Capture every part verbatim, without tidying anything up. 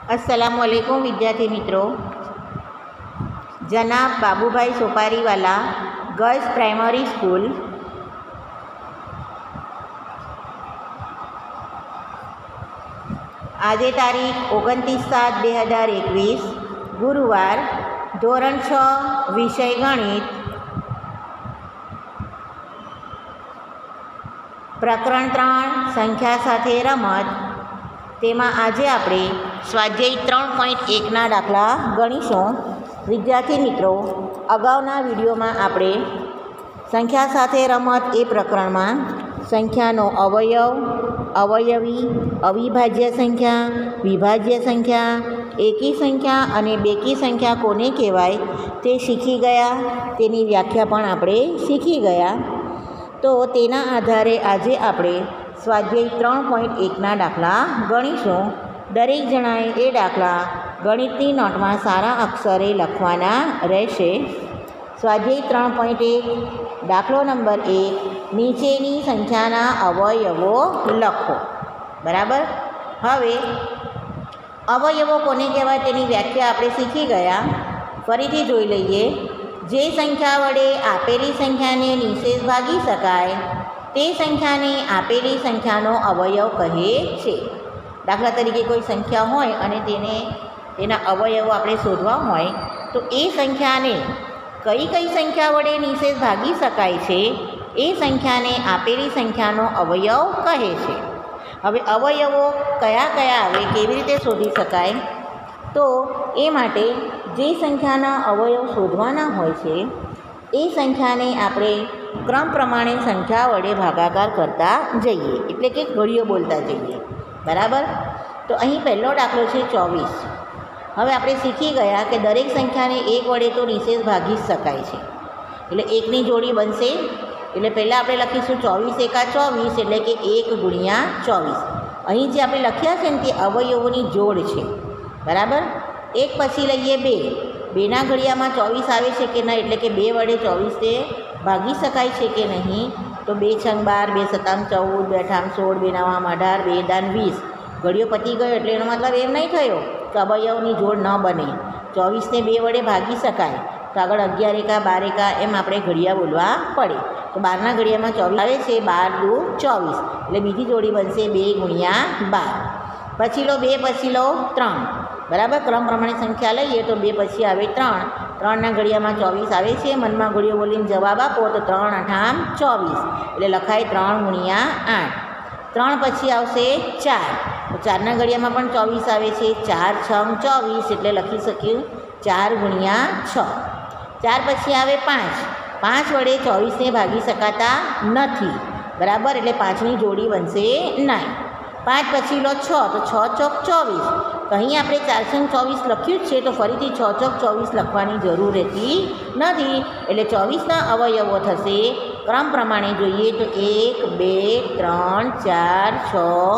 अस्सलामुअलैकुम विद्यार्थी मित्रों, जनाब Babubhai Sopariwala girls primary school આજે તારીખ ઓગણત્રીસ સાત બે હજાર એકવીસ ગુરુવાર ધોરણ છ વિષય ગણિત પ્રકરણ ત્રણ સંખ્યા સાથે રમત તેમાં આજે આપણે સ્વાધ્યાય ત્રણ પોઈન્ટ એકના દાખલા ગણીશું. વિદ્યાર્થી મિત્રો, અગાઉના વિડીયોમાં આપણે સંખ્યા સાથે રમત એ પ્રકરણમાં સંખ્યાનો અવયવ, અવયવી, અવિભાજ્ય સંખ્યા, વિભાજ્ય સંખ્યા, એકી સંખ્યા અને બેકી સંખ્યા કોને કહેવાય તે શીખી ગયા. તેની વ્યાખ્યા પણ આપણે શીખી ગયા. તો તેના આધારે આજે આપણે સ્વાધ્યાય ત્રણ પોઈન્ટ એકના દાખલા ગણીશું. દરેક જણાએ એ દાખલા ગણિતની નોટમાં સારા અક્ષરે લખવાના રહેશે. સ્વાધ્યાય ત્રણ પોઈન્ટ એક દાખલો નંબર એક, નીચેની સંખ્યાના અવયવો લખો. બરાબર. હવે અવયવો કોને કહેવાય તેની વ્યાખ્યા આપણે શીખી ગયા. ફરીથી જોઈ લઈએ. જે સંખ્યા વડે આપેલી સંખ્યાને નિશેષ ભાગી શકાય તે સંખ્યાને આપેલી સંખ્યાનો અવયવ કહે છે. દાખલા તરીકે કોઈ સંખ્યા હોય અને તેને તેના અવયવો આપણે શોધવા હોય તો એ સંખ્યાને કઈ કઈ સંખ્યા વડે નિશેષ ભાગી શકાય છે એ સંખ્યાને આપેલી સંખ્યાનો અવયવ કહે છે. હવે અવયવો કયા કયા આવે, કેવી રીતે શોધી શકાય? તો એ માટે જે સંખ્યાના અવયવ શોધવાના હોય છે એ સંખ્યાને આપણે ક્રમ પ્રમાણે સંખ્યા વડે ભાગાકાર કરતા જઈએ, એટલે કે ઘડીઓ બોલતા જઈએ. બરાબર. તો અહીં પહેલો દાખલો છે ચોવીસ. હવે આપણે શીખી ગયા કે દરેક સંખ્યાને એક વડે તો નિશેષ ભાગી જ શકાય છે, એટલે એકની જોડી બનશે. એટલે પહેલાં આપણે લખીશું ચોવીસ એકા ચોવીસ, એટલે કે એક ગુણ્યા ચોવીસ. અહીં જે આપણે લખ્યા છે ને તે અવયવોની જોડ છે. બરાબર. એક પછી લઈએ બે. બેના ઘડિયામાં ચોવીસ આવે છે કે નહીં, એટલે કે બે વડે ચોવીસને ભાગી શકાય છે કે નહીં. તો બે છંગ બાર, બે સતામ ચૌદ, બે અઠામ સોળ, બે નવામ અઢાર, બે દાન વીસ. ઘડિયો પતી ગયો એટલે એનો મતલબ એમ નહીં થયો કે અવયવની જોડ ન બને. ચોવીસને બે વડે ભાગી શકાય તો આગળ અગિયાર એકા બાર એકા એમ આપણે ઘડિયા બોલવા પડે. તો બારના ઘડિયામાં ચોવીસ આવે છે, બાર દુ ચોવીસ, એટલે બીજી જોડી બનશે બે ગુણ્યા બાર. પછી લો બે, પછી લો ત્રણ. બરાબર. ક્રમ પ્રમાણે સંખ્યા લઈએ તો બે પછી આવે ત્રણ. ત્રણના ઘડિયામાં ચોવીસ આવે છે, મનમાં ઘડિયો બોલીને જવાબ આપો તો ત્રણ અઠામ ચોવીસ, એટલે લખાય ત્રણ ગુણ્યા આઠ. ત્રણ પછી આવશે ચાર. તો ચારના ઘડિયામાં પણ ચોવીસ આવે છે, ચાર છમ ચોવીસ, એટલે લખી શક્યું ચાર ગુણ્યા છ. ચાર પછી આવે પાંચ. પાંચ વડે ચોવીસને ભાગી શકાતા નથી. બરાબર. એટલે પાંચની જોડી બનશે નહીં. પાંચ પછી લો છ. તો છ ચોક ચોવીસ. તો અહીં આપણે ચારસો ચોવીસ લખ્યું જ છે, તો ફરીથી છ ચોક ચોવીસ લખવાની જરૂર રહેતી નથી. એટલે ચોવીસના અવયવો થશે ક્રમ પ્રમાણે જોઈએ તો એક, બે, ત્રણ, ચાર, છ,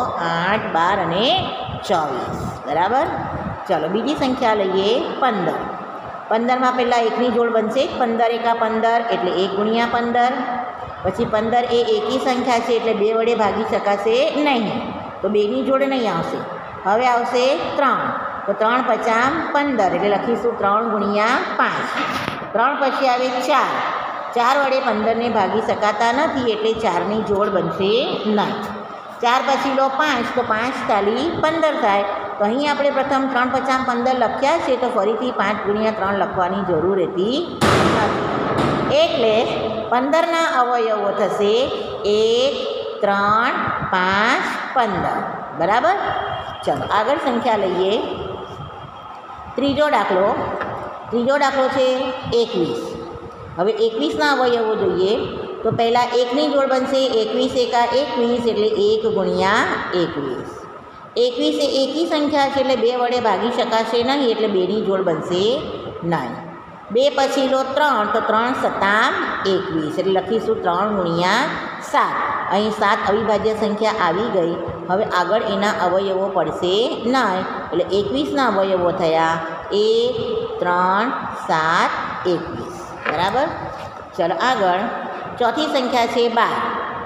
આઠ, બાર અને ચોવીસ. બરાબર. ચાલો બીજી સંખ્યા લઈએ પંદર. પંદરમાં પહેલાં એકની જોડ બનશે, પંદર એકા પંદર, એટલે એક ગુણ્યા પંદર. પછી પંદર એ એકી સંખ્યા છે એટલે બે વડે ભાગી શકાશે નહીં, તો બેની જોડે નહીં આવશે. હવે આવશે ત્રણ. તો ત્રણ પચામ પંદર, એટલે લખીશું ત્રણ ગુણ્યા પાંચ. ત્રણ પછી આવે ચાર. ચાર વડે પંદરને ભાગી શકાતા નથી, એટલે ચારની જોડ બનશે નહીં. ચાર પછી લો પાંચ. તો પાંચ તાલી પંદર થાય. તો અહીં આપણે પ્રથમ ત્રણ પચામ પંદર લખ્યા છે, તો ફરીથી પાંચ ગુણ્યા ત્રણ લખવાની જરૂર રહેતી નથી. એટલે પંદરના અવયવો થશે એક, ત્રણ, પાંચ, પંદર. બરાબર. ચાલો આગળ સંખ્યા લઈએ. ત્રીજો દાખલો. ત્રીજો દાખલો છે એકવીસ. હવે એકવીસના અવયવો જોઈએ તો પહેલાં એકની જોડ બનશે, એકવીસ એકા એકવીસ, એટલે એક ગુણ્યા એકવીસ. એકવીસ એ એકી સંખ્યા છે એટલે બે વડે ભાગી શકાશે નહીં, એટલે બેની જોડ બનશે નહીં. બે પછી લો ત્રણ. તો ત્રણ સતામ એકવીસ, એટલે લખીશું ત્રણ ગુણ્યા સાત. અહીં સાત અવિભાજ્ય સંખ્યા આવી ગઈ. હવે આગળ એના અવયવો પડશે નહીં, એટલે એકવીસના અવયવો થયા એક, ત્રણ, સાત, એકવીસ. બરાબર. ચાલો આગળ ચોથી સંખ્યા છે બાર.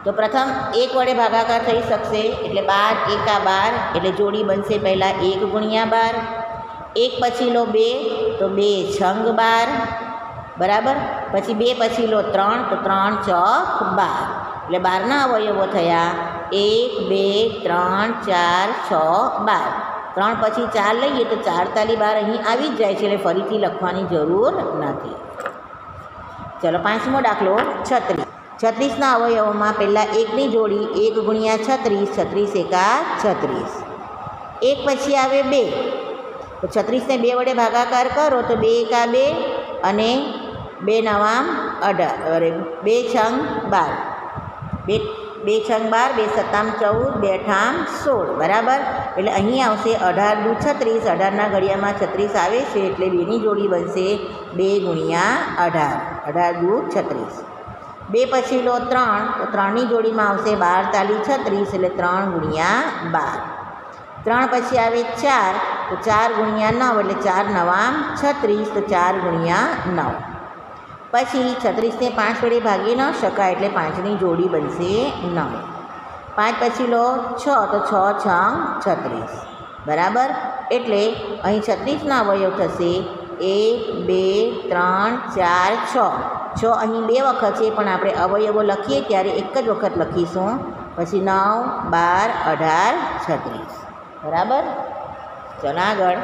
તો પ્રથમ એક વડે ભાગાકાર થઈ શકશે, એટલે બાર એકા બાર, એટલે જોડી બનશે પહેલાં એક ગુણ્યા બાર. એક પછી લો બે, તો બે છંગ બાર, બરાબર. પછી બે પછી લો ત્રણ, તો ત્રણ ચોક બાર, એટલે બારના અવયવો થયા એક બે ત્રણ ચાર છ બાર. ત્રણ પછી ચાર લઈએ તો ચાર તાલી બાર અહીં આવી જ જાય છે, એટલે ફરીથી લખવાની જરૂર નથી. ચલો પાંચમો દાખલો છત્રીસ. છત્રીસના અવયવોમાં પહેલાં એકની જોડી એક ગુણ્યા છત્રીસ, છત્રીસ એકા છત્રીસ. એક પછી આવે બે, તો છત્રીસને બે વડે ભાગાકાર કરો તો બે એકા બે અને બે નવામ અઢાર, અરે બે છંગ બાર, બે બે છંગ બાર, બે સત્તામ ચૌદ, બે અઠામ સોળ, બરાબર. એટલે અહીં આવશે અઢાર દુ છત્રીસ, અઢારના ઘડિયામાં છત્રીસ આવે છે, એટલે બેની જોડી બનશે બે ગુણ્યા અઢાર, અઢાર દુ છત્રીસ. બે પછી લો ત્રણ, તો ત્રણની જોડીમાં આવશે બાર તાલી છત્રીસ, એટલે ત્રણ ગુણ્યા બાર. ત્રણ પછી આવે ચાર, તો ચાર ગુણ્યા નવ, એટલે ચાર નવામ છત્રીસ, તો ચાર ગુણ્યા નવ. પછી છત્રીસને પાંચ વડે ભાગી ન શકાય, એટલે પાંચની જોડી બનશે નવ. પાંચ પછી લો છ, તો છ છંગ છત્રીસ, બરાબર. એટલે અહીં છત્રીસના અવયવ થશે એક બે ત્રણ ચાર છ. છ અહીં બે વખત છે, પણ આપણે અવયવો લખીએ ત્યારે એક જ વખત લખીશું. પછી નવ બાર અઢાર છત્રીસ, બરાબર. ચલો આગળ.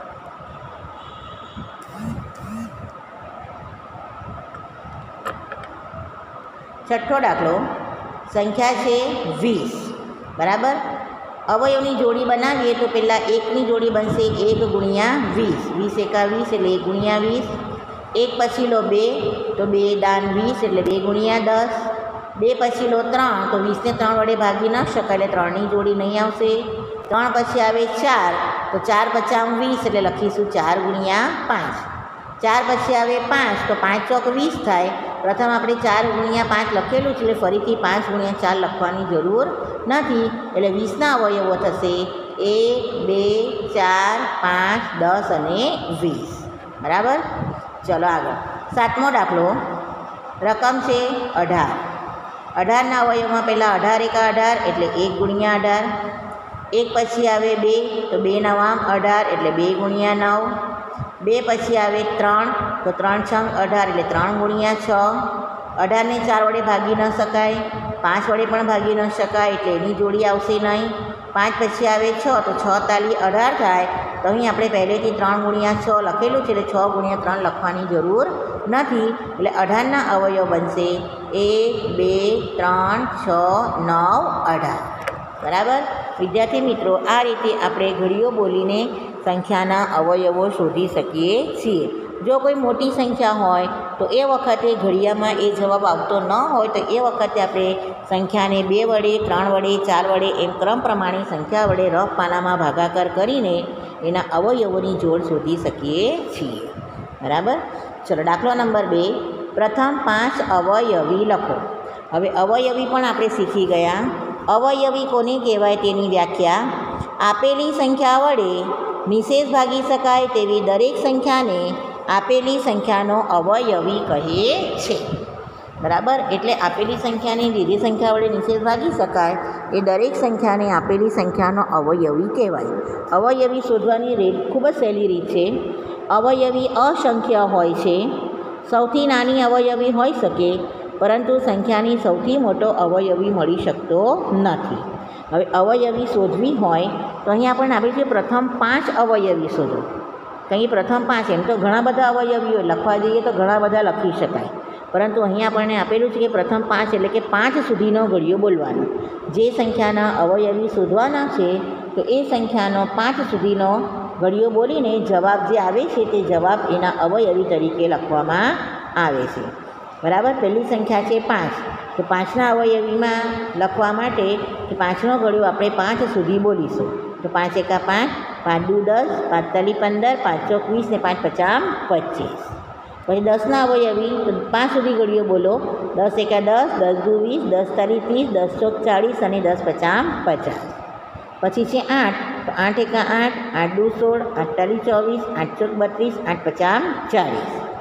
છઠ્ઠો દાખલો. સંખ્યા છે વીસ, બરાબર. અવયવની જોડી બનાવીએ તો પહેલાં એકની જોડી બનશે એક ગુણ્યા વીસ, વીસ એકા વીસ, એટલે એક ગુણ્યા વીસ. એક પછી લો બે, તો બે દાન વીસ, એટલે બે ગુણ્યા દસ. બે પછી લો ત્રણ, તો વીસને ત્રણ વડે ભાગી ન શકાય, એટલે ત્રણની જોડી નહીં આવશે. ત્રણ પછી આવે ચાર, તો ચાર પચામ વીસ, એટલે લખીશું ચાર ગુણ્યા પાંચ. ચાર પછી આવે પાંચ, તો પાંચ ચોક વીસ થાય. પ્રથમ આપણે ચાર ગુણ્યા પાંચ લખેલું છે, એટલે ફરીથી પાંચ ગુણ્યા ચાર લખવાની જરૂર નથી. એટલે વીસના અવયવો થશે એક બે ચાર પાંચ દસ અને વીસ, બરાબર. ચલો આગળ. સાતમો દાખલો. રકમ છે અઢાર. અઢારના અવયવમાં પહેલાં અઢાર એકા અઢાર, એટલે એક ગુણ્યા અઢાર. એક પછી આવે બે, તો બે નવામ અઢાર, એટલે બે ગુણ્યા નવ. બે પછી આવે ત્રણ, તો ત્રણ છંગ અઢાર, એટલે ત્રણ ગુણ્યા છ. અઢારને ચાર વડે ભાગી ન શકાય, પાંચ વડે પણ ભાગી ન શકાય, એટલે એની જોડી આવશે નહીં. પાંચ પછી આવે છ, તો છ તાલી અઢાર થાય. તો અહીં આપણે પહેલેથી ત્રણ ગુણ્યા છ લખેલું છે, એટલે છ ગુણ્યા ત્રણ લખવાની જરૂર નથી. એટલે અઢારના અવયવ બનશે એક બે ત્રણ છ નવ અઢાર, બરાબર. વિદ્યાર્થી મિત્રો, આ રીતે આપણે ઘડીઓ બોલીને સંખ્યાના અવયવો શોધી શકીએ છીએ. જો કોઈ મોટી સંખ્યા હોય તો એ વખતે ઘડિયામાં એ જવાબ આવતો ન હોય, તો એ વખતે આપણે સંખ્યાને બે વડે ત્રણ વડે ચાર વડે એમ ક્રમ પ્રમાણે સંખ્યા વડે રફ પાનામાં ભાગાકાર કરીને એના અવયવોની જોડ શોધી શકીએ છીએ, બરાબર. ચલો દાખલો નંબર બે. પ્રથમ પાંચ અવયવી લખો. હવે અવયવી પણ આપણે શીખી ગયા. અવયવી કોને કહેવાય તેની વ્યાખ્યા. આપેલી સંખ્યા વડે નિશેષ ભાગી શકાય તેવી દરેક સંખ્યાને આપેલી સંખ્યાનો અવયવી કહે છે, બરાબર. એટલે આપેલી સંખ્યાને દીધી સંખ્યા વડે નિશેષ ભાગી શકાય એ દરેક સંખ્યાને આપેલી સંખ્યાનો અવયવી કહેવાય. અવયવી શોધવાની રીત ખૂબ જ સહેલી રીત છે. અવયવી અસંખ્ય હોય છે. સૌથી નાની અવયવી હોઈ શકે, પરંતુ સંખ્યાની સૌથી મોટો અવયવી મળી શકતો નથી. હવે અવયવી શોધવી હોય તો અહીં આપણને આપેલું છે પ્રથમ પાંચ અવયવી શોધો. કંઈ પ્રથમ પાંચ, એમ તો ઘણા બધા અવયવીઓ લખવા જઈએ તો ઘણા બધા લખી શકાય, પરંતુ અહીં આપણને આપેલું છે કે પ્રથમ પાંચ, એટલે કે પાંચ સુધીનો ઘડિયો બોલવાનો. જે સંખ્યાના અવયવી શોધવાના છે તો એ સંખ્યાનો પાંચ સુધીનો ઘડિયો બોલીને જવાબ જે આવે છે તે જવાબ એના અવયવી તરીકે લખવામાં આવે છે, બરાબર. પહેલી સંખ્યા છે પાંચ, તો પાંચના અવયવીમાં લખવા માટે કે પાંચનો ઘડિયો આપણે પાંચ સુધી બોલીશું. તો પાંચ એકા પાંચ, પાંચ દુ દસ, પાંચ તાલી પંદર, પાંચ ચોક વીસ ને પાંચ પચામ પચીસ. પછી દસના અવયવી, તો પાંચ સુધી ઘડિયો બોલો. દસ એકા દસ, દસ દુ વીસ, દસ તાલી ત્રીસ, દસ ચોક ચાળીસ અને દસ પચામ પચાસ. પછી છે આઠ, તો આઠ એકા આઠ, આઠ દુ સોળ, આઠ તાલી ચોવીસ, આઠ ચોક બત્રીસ, આઠ પચામ ચાળીસ.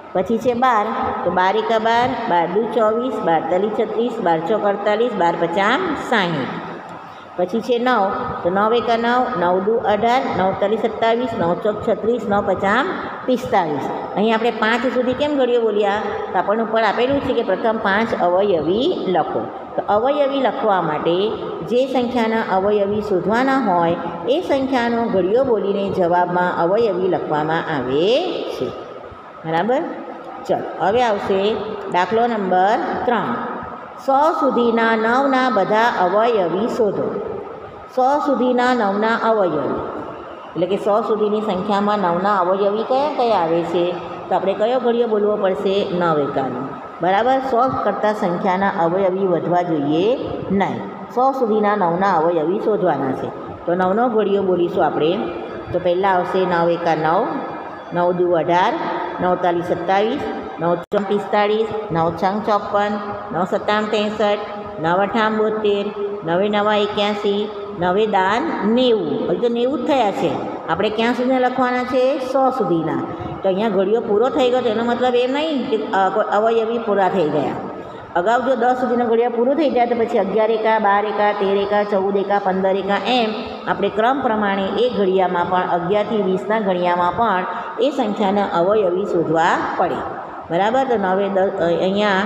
પછી છે બાર, તો બાર એકા બાર, બાર દુ ચોવીસ, બાર તલી છત્રીસ, બાર ચોક અડતાલીસ, બાર પચામ સાહીઠ. પછી છે નવ, તો નવ એકા નવ, નવ દુ અઢાર, નવ તલી સત્તાવીસ, નવ ચોક છત્રીસ, નવ પચામ પિસ્તાલીસ. અહીં આપણે પાંચ સુધી કેમ ઘડીઓ બોલ્યા? તો આપણને ઉપર આપેલું છે કે પ્રથમ પાંચ અવયવી લખો. તો અવયવી લખવા માટે જે સંખ્યાના અવયવી શોધવાના હોય એ સંખ્યાનો ઘડીઓ બોલીને જવાબમાં અવયવી લખવામાં આવે છે. બરાબર? ચલો હવે આવશે દાખલો નંબર ત્રણ. સો સુધીના નવના બધા અવયવી શોધો. સો સુધીના નવના અવયવી એટલે કે સો સુધીની સંખ્યામાં નવના અવયવી કયા કયા આવે છે? તો આપણે કયો ઘડીઓ બોલવો પડશે? નવ એકાનો. બરાબર? સો કરતાં સંખ્યાના અવયવી વધવા જોઈએ નહીં. સો સુધીના નવના અવયવી શોધવાના છે. તો નવનો ઘડીઓ બોલીશું આપણે. તો પહેલાં આવશે નવ એકા નવ, નવ દુ અઢાર, નવ તાલી સત્તાવીસ, નવ ચોમ પિસ્તાળીસ, નવ છંગ ચોપન, નવ સત્તામ ત્રેસઠ, નવ અઠામ બોતેર, નવે નવા એક્યાસી, નવે દાન નેવું. હજુ તો નેવું જ થયા છે. આપણે ક્યાં સુધીના લખવાના છે? સો સુધીના. તો અહીંયા ઘડીઓ પૂરો થઈ ગયો તો એનો મતલબ એમ નહીં કે અવયવી પૂરા થઈ ગયા. અગાઉ જો દસ સુધીના ઘડિયા પૂરું થઈ જાય તો પછી અગિયાર એકા, બાર એકા, તેર એકા, ચૌદ એકા, પંદર એકા એમ આપણે ક્રમ પ્રમાણે એ ઘડિયામાં પણ અગિયારથી વીસના ઘડિયામાં પણ એ સંખ્યાના અવયવી શોધવા પડે. બરાબર? તો નવે દસ અહીંયા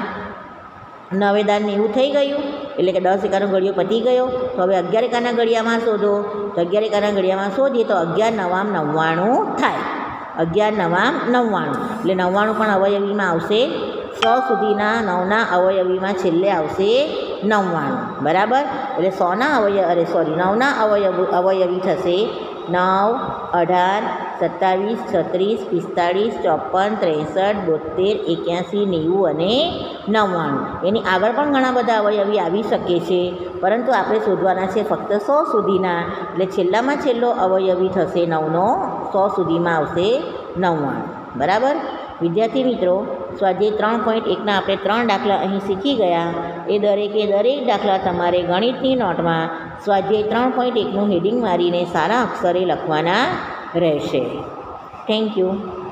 નવે દાન નેવું થઈ ગયું એટલે કે દસ એકાનો ઘડિયો પતી ગયો. તો હવે અગિયાર એકાના ઘડિયામાં શોધો. તો અગિયાર એકાના ઘડિયામાં શોધીએ તો અગિયાર નવામ નવ્વાણું થાય. અગિયાર નવામ નવ્વાણું એટલે નવ્વાણું પણ અવયવીમાં આવશે. સો સુધીના નવના અવયવીમાં છેલ્લે આવશે નવ્વાણું. બરાબર? એટલે સોના અવયવ અરે સોરી નવના અવયવ અવયવી થશે નવ, અઢાર, સત્તાવીસ, છત્રીસ, પિસ્તાળીસ, ચોપન, ત્રેસઠ, બોતેર, એક્યાસી, નેવું અને નવ્વાણું. એની આગળ પણ ઘણા બધા અવયવી આવી શકે છે, પરંતુ આપણે શોધવાના છે ફક્ત સો સુધીના. એટલે છેલ્લામાં છેલ્લો અવયવી થશે નવનો, સો સુધીમાં આવશે નવ્વાણું. બરાબર? વિદ્યાર્થી મિત્રો, સ્વાધ્યાય ત્રણ પોઈન્ટ એકના આપણે ત્રણ દાખલા અહીં શીખી ગયા. એ દરેકે દરેક દાખલા તમારે ગણિતની નોટમાં સ્વાધ્યાય ત્રણ પોઈન્ટ એકનું હેડિંગ મારીને સારા અક્ષરે લખવાના રહેશે. Thank you.